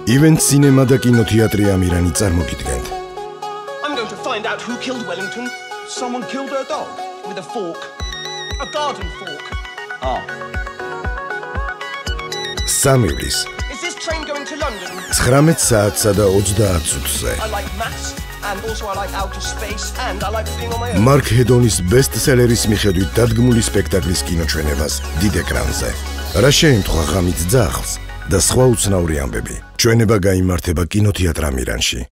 EventCinema და კინოთეატრი ამირანი წარმოგიდგენთ. I'm going to find out who killed Wellington. Someone killed her dog? With a fork. A garden fork. Ah. სამივლის Is this train going to London? 19 საათსა და 30 წუთზე. I like maths, and also I like outer space, and I like being on my own. მარკ ჰედონის ბესტსელერის მიხედვით დადგმული სპექტაკლის კინოჩვენებას დიდ ეკრანზე. რა შეემთხვა ღამით ძაღლს და სხვა უცნაური ამბები. ჩვენება გაიმართება კინოთეატრ ამირანში.